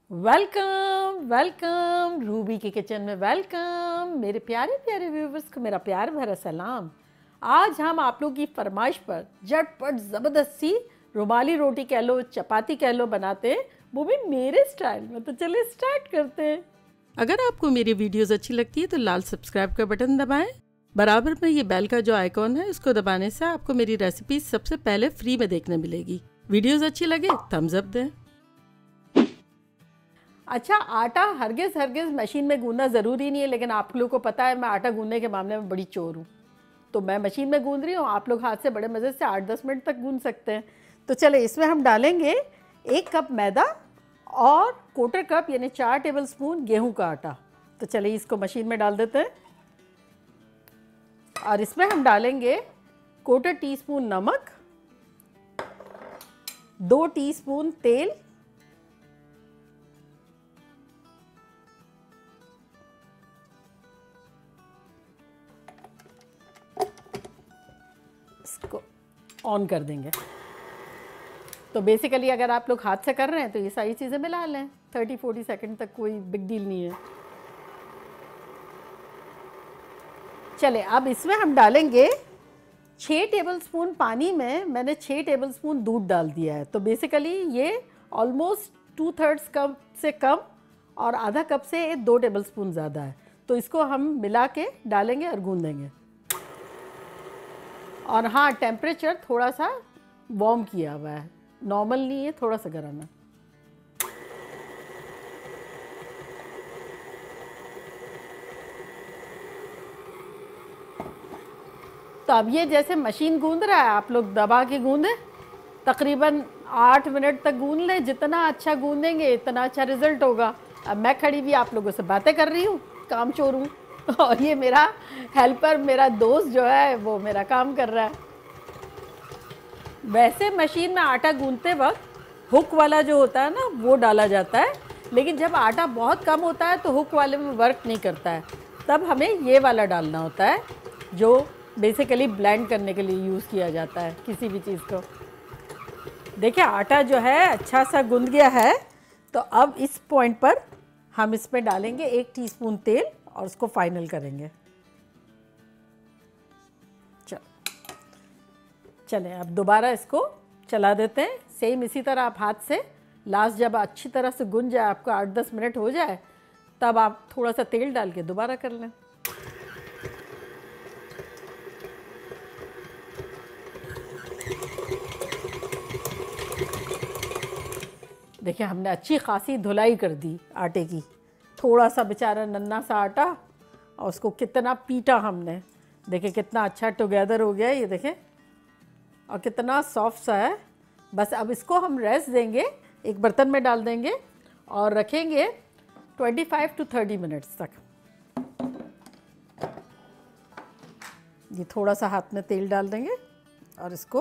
Welcome welcome Ruby की kitchen में welcome. मेरे प्यारे प्यारे व्यूवर्स को मेरा प्यार भरा सलाम। आज हम आप लोग की फरमाइश पर झटपट ज़बरदस्त सी रुमाली रोटी कह लो, चपाती कह लो बनाते हैं, वो भी मेरे स्टाइल में। तो चलिए स्टार्ट करते हैं। अगर आपको मेरी वीडियोस अच्छी लगती है तो लाल सब्सक्राइब का बटन दबाएं। बराबर में ये बेल का जो आइकॉन है उसको दबाने से आपको मेरी रेसिपी सबसे पहले फ्री में देखने मिलेगी। वीडियोस अच्छी लगे थम्स अप दें। अच्छा, आटा हरगिज़ मशीन में गूंदना ज़रूरी नहीं है, लेकिन आप लोगों को पता है मैं आटा गूंदने के मामले में बड़ी चोर हूँ। तो मैं मशीन में गूंद रही हूँ, आप लोग हाथ से बड़े मज़े से 8-10 मिनट तक गूंद सकते हैं। तो चले इसमें हम डालेंगे 1 कप मैदा और 1/4 कप यानी 4 टेबल स्पून गेहूँ का आटा। तो चलिए इसको मशीन में डाल देते हैं। और इसमें हम डालेंगे 1/4 टीस्पून नमक, 2 टीस्पून तेल, इसको ऑन कर देंगे। तो बेसिकली अगर आप लोग हाथ से कर रहे हैं तो ये सारी चीज़ें मिला लें, 30-40 सेकंड तक कोई बिग डील नहीं है। चले अब इसमें हम डालेंगे 6 टेबलस्पून पानी में मैंने 6 टेबलस्पून दूध डाल दिया है। तो बेसिकली ये ऑलमोस्ट 2/3 कप से कम और आधा कप से 2 टेबलस्पून ज़्यादा है। तो इसको हम मिला के डालेंगे और गूंदेंगे। और हाँ, टेम्परेचर थोड़ा सा वार्म किया हुआ है, नॉर्मल नहीं है, थोड़ा सा गर्म है। तो अब ये जैसे मशीन गूंद रहा है, आप लोग दबा के गूंदें, तकरीबन 8 मिनट तक गूंद लें। जितना अच्छा गूंदेंगे इतना अच्छा रिजल्ट होगा। अब मैं खड़ी भी आप लोगों से बातें कर रही हूँ, काम चोर हूँ और ये मेरा हेल्पर, मेरा दोस्त जो है वो मेरा काम कर रहा है। वैसे मशीन में आटा गूंदते वक्त हुक वाला जो होता है ना वो डाला जाता है, लेकिन जब आटा बहुत कम होता है तो हुक वाले में वर्क नहीं करता है। तब हमें ये वाला डालना होता है जो बेसिकली ब्लेंड करने के लिए यूज़ किया जाता है किसी भी चीज़ को। देखिए आटा जो है अच्छा सा गूंद गया है। तो अब इस पॉइंट पर हम इसमें डालेंगे 1 टीस्पून तेल और उसको फाइनल करेंगे। चलें अब दोबारा इसको चला देते हैं। सेम इसी तरह आप हाथ से लास्ट जब अच्छी तरह से गुंज जाए, आपको 8-10 मिनट हो जाए, तब आप थोड़ा सा तेल डाल के दोबारा कर लें। देखिए हमने अच्छी खासी धुलाई कर दी आटे की। थोड़ा सा बेचारा नन्ना सा आटा और उसको कितना पीटा हमने। देखिए कितना अच्छा टुगेदर हो गया, ये देखें, और कितना सॉफ्ट सा है। बस अब इसको हम रेस्ट देंगे, एक बर्तन में डाल देंगे और रखेंगे 25 to 30 मिनट्स तक। ये थोड़ा सा हाथ में तेल डाल देंगे और इसको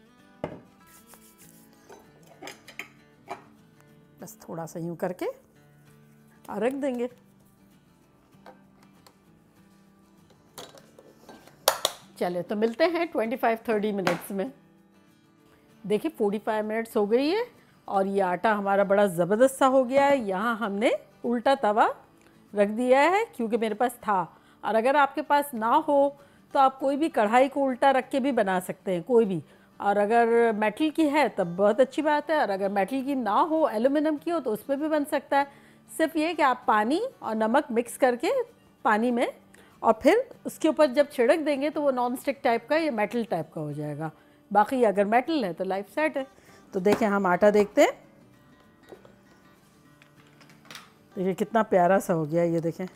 बस थोड़ा सा यूँ करके और रख देंगे। चले तो मिलते हैं 25-30 मिनट्स में। देखिए 45 मिनट्स हो गई है और ये आटा हमारा बड़ा ज़बरदस्त सा हो गया है। यहाँ हमने उल्टा तवा रख दिया है क्योंकि मेरे पास था। और अगर आपके पास ना हो तो आप कोई भी कढ़ाई को उल्टा रख के भी बना सकते हैं, कोई भी। और अगर मेटल की है तब बहुत अच्छी बात है, और अगर मेटल की ना हो, एल्यूमिनियम की हो, तो उस पर भी बन सकता है। सिर्फ ये कि आप पानी और नमक मिक्स करके पानी में और फिर उसके ऊपर जब छिड़क देंगे तो वो नॉन स्टिक टाइप का या मेटल टाइप का हो जाएगा। बाकी अगर मेटल है तो लाइफ सेट है। तो देखें हम आटा देखते हैं। देखिए कितना प्यारा सा हो गया, ये देखें,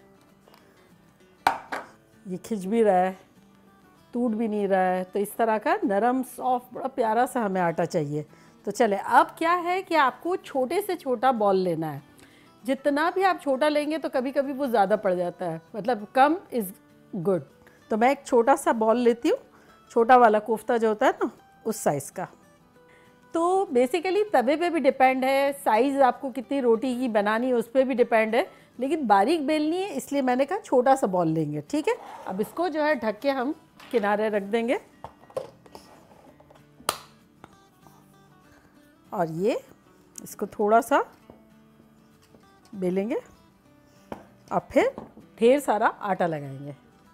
ये खिंच भी रहा है, टूट भी नहीं रहा है। तो इस तरह का नरम सॉफ्ट बड़ा प्यारा सा हमें आटा चाहिए। तो चले अब क्या है कि आपको छोटे से छोटा बॉल लेना है। जितना भी आप छोटा लेंगे तो कभी कभी वो ज़्यादा पड़ जाता है, मतलब कम इज़ गुड। तो मैं एक छोटा सा बॉल लेती हूँ, छोटा वाला कोफ्ता जो होता है ना उस साइज़ का। तो बेसिकली तवे पे भी डिपेंड है, साइज़ आपको कितनी रोटी की बनानी है उस पर भी डिपेंड है, लेकिन बारीक बेलनी है इसलिए मैंने कहा छोटा सा बॉल लेंगे। ठीक है, अब इसको जो है ढक के हम किनारे रख देंगे और ये इसको थोड़ा सा बेलेंगे और फिर ढेर सारा आटा लगाएंगे।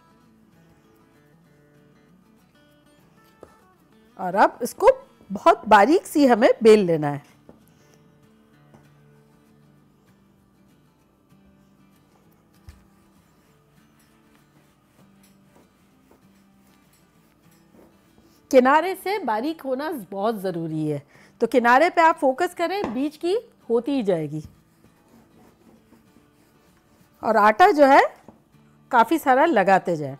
और अब इसको बहुत बारीक सी हमें बेल लेना है। किनारे से बारीक होना बहुत ज़रूरी है, तो किनारे पे आप फोकस करें, बीच की होती ही जाएगी। और आटा जो है काफ़ी सारा लगाते जाएं।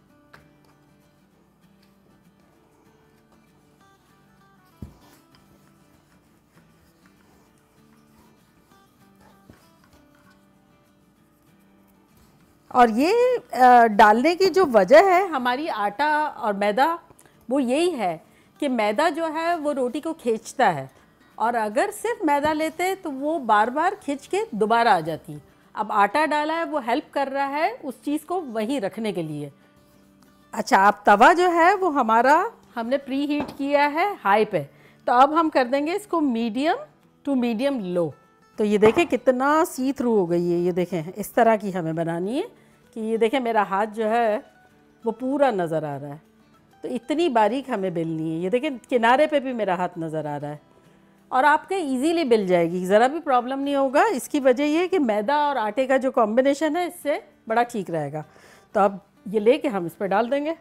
और ये डालने की जो वजह है हमारी आटा और मैदा, वो यही है कि मैदा जो है वो रोटी को खींचता है, और अगर सिर्फ मैदा लेते तो वो बार बार खींच के दोबारा आ जाती। अब आटा डाला है, वो हेल्प कर रहा है उस चीज़ को वहीं रखने के लिए। अच्छा, अब तवा जो है वो हमारा हमने प्री हीट किया है हाई पे, तो अब हम कर देंगे इसको मीडियम टू मीडियम लो। तो ये देखें कितना सी थ्रू हो गई है। ये देखें इस तरह की हमें बनानी है कि ये देखें मेरा हाथ जो है वो पूरा नज़र आ रहा है, तो इतनी बारीक हमें बेलनी है। ये देखें किनारे पे भी मेरा हाथ नज़र आ रहा है, और आपके इजीली बेल जाएगी, ज़रा भी प्रॉब्लम नहीं होगा। इसकी वजह ये है कि मैदा और आटे का जो कॉम्बिनेशन है इससे बड़ा ठीक रहेगा। तो अब ये लेके हम इस पर डाल देंगे।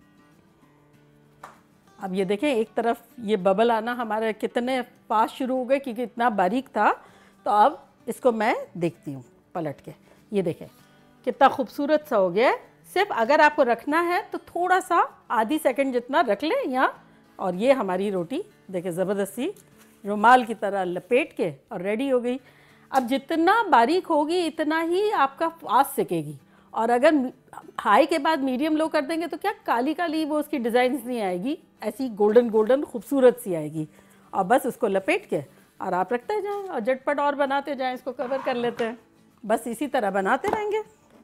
अब ये देखें एक तरफ ये बबल आना हमारे कितने फास्ट शुरू हो गए, क्योंकि इतना बारीक था। तो अब इसको मैं देखती हूँ पलट के। ये देखें कितना खूबसूरत सा हो गया है। सिर्फ अगर आपको रखना है तो थोड़ा सा आधी सेकंड जितना रख लें यहाँ, और ये हमारी रोटी देखें ज़बरदस्ती रुमाल की तरह लपेट के और रेडी हो गई। अब जितना बारीक होगी इतना ही आपका फास्ट सिकेगी, और अगर हाई के बाद मीडियम लो कर देंगे तो क्या काली काली वो उसकी डिज़ाइंस नहीं आएगी, ऐसी गोल्डन गोल्डन खूबसूरत सी आएगी। और बस उसको लपेट के और आप रखते जाएं और झटपट और बनाते जाएं। इसको कवर कर लेते हैं, बस इसी तरह बनाते रहेंगे।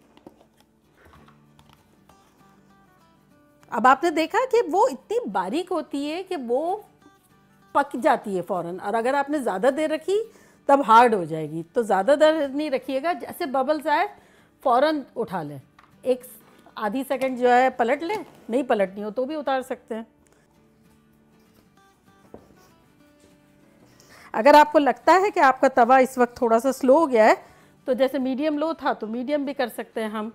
अब आपने देखा कि वो इतनी बारीक होती है कि वो पक जाती है फ़ौरन, और अगर आपने ज़्यादा देर रखी तब हार्ड हो जाएगी। तो ज़्यादा देर नहीं रखिएगा, जैसे बबल्स आए फ़ौरन उठा लें, एक आधी सेकंड जो है पलट लें, नहीं पलटनी हो तो भी उतार सकते हैं। अगर आपको लगता है कि आपका तवा इस वक्त थोड़ा सा स्लो हो गया है, तो जैसे मीडियम लो था तो मीडियम भी कर सकते हैं हम।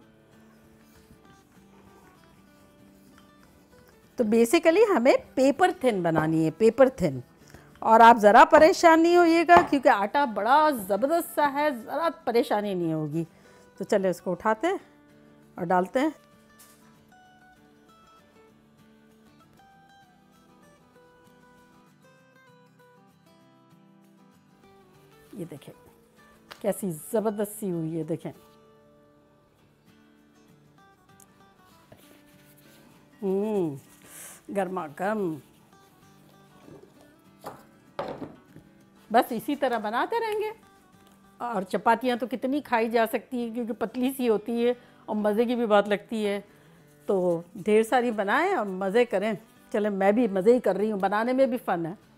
तो बेसिकली हमें पेपर थिन बनानी है, पेपर थिन। और आप ज़रा परेशान नहीं होइएगा, क्योंकि आटा बड़ा ज़बरदस्त सा है, ज़रा परेशानी नहीं होगी। तो चले उसको उठाते हैं और डालते हैं। ये देखें कैसी ज़बरदस्त सी हुई है, देखें। गर्मा गर्म। बस इसी तरह बनाते रहेंगे। और चपातियाँ तो कितनी खाई जा सकती है, क्योंकि पतली सी होती है और मज़े की भी बहुत लगती है। तो ढेर सारी बनाएं और मज़े करें। चलें, मैं भी मज़े ही कर रही हूँ, बनाने में भी फ़न है।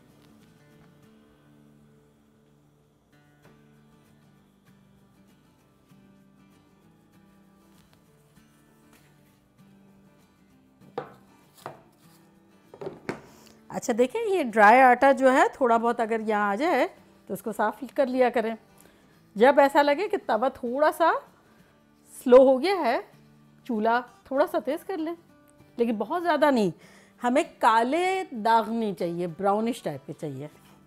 अच्छा देखें, ये ड्राई आटा जो है थोड़ा बहुत अगर यहाँ आ जाए तो उसको साफ़ कर लिया करें। जब ऐसा लगे कि तवा थोड़ा सा स्लो हो गया है, चूल्हा थोड़ा सा तेज़ कर लें, लेकिन बहुत ज़्यादा नहीं। हमें काले दाग नहीं चाहिए, ब्राउनिश टाइप के चाहिए।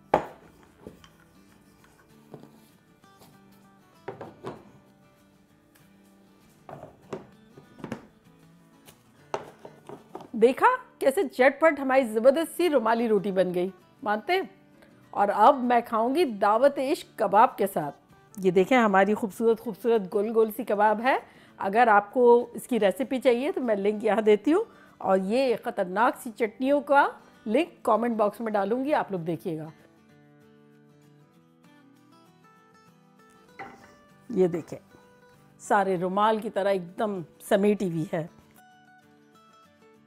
देखा कैसे झटपट हमारी ज़बरदस्त सी रुमाली रोटी बन गई, मानते हैं? और अब मैं खाऊंगी दावत इश्क कबाब के साथ। ये देखें हमारी खूबसूरत खूबसूरत गोल गोल सी कबाब है। अगर आपको इसकी रेसिपी चाहिए तो मैं लिंक यहाँ देती हूँ, और ये ख़तरनाक सी चटनियों का लिंक कमेंट बॉक्स में डालूंगी, आप लोग देखिएगा। ये देखें सारे रुमाल की तरह एकदम समेटी हुई है।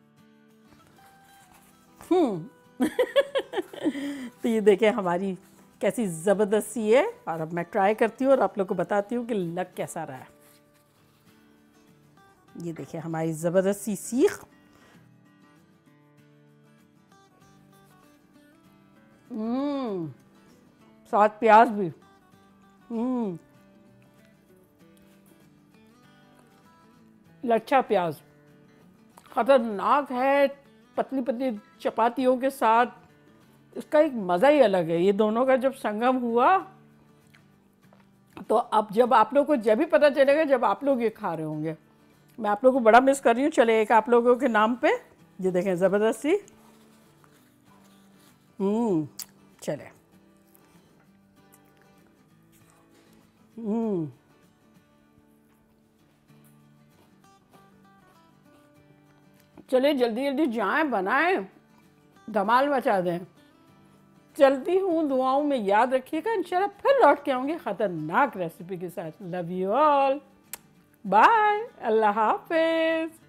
तो ये देखें हमारी कैसी ज़बरदस्त सी है। और अब मैं ट्राई करती हूँ और आप लोग को बताती हूँ कि लग कैसा रहा है। ये देखिए हमारी ज़बरदस्त सी सीख। साथ प्याज भी। लच्छा प्याज खतरनाक है, पतली पतली चपातियों के साथ। इसका एक मज़ा ही अलग है। ये दोनों का जब संगम हुआ तो अब जब आप लोग को जब भी पता चलेगा जब आप लोग ये खा रहे होंगे। मैं आप लोगों को बड़ा मिस कर रही हूँ। चले एक आप लोगों के नाम पे ये देखें ज़बरदस्त सी। चले चलिए जल्दी जल्दी जाएं, बनाएं, धमाल मचा दें। चलती हूँ, दुआओं में याद रखिएगा। इंशाल्लाह फिर लौट के आऊँगी ख़तरनाक रेसिपी के साथ। लव यू ऑल, बाय, अल्लाह हाफिज़।